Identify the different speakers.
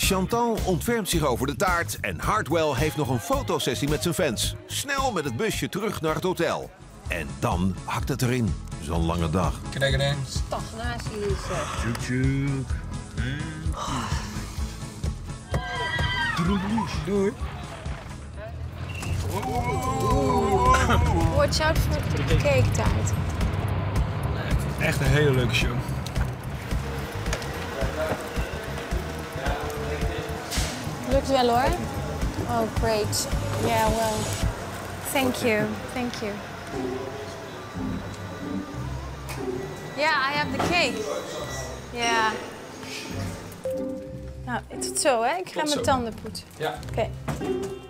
Speaker 1: Chantal ontfermt zich over de taart en Hardwell heeft nog een fotosessie met zijn fans. Snel met het busje terug naar het hotel. En dan hakt het erin. Zo'n lange dag.
Speaker 2: Stagnatie is het.
Speaker 3: Tjoek, tjoek. Doei.
Speaker 2: Watch out voor de cake taart.
Speaker 3: Echt een hele leuke show.
Speaker 2: Lukt wel hoor. Oh, great. Yeah, well. Thank you. Thank you. Yeah, I have the cake. Ja. Nou, tot zo hè. Ik ga mijn tanden poetsen.
Speaker 3: Ja.
Speaker 2: Oké.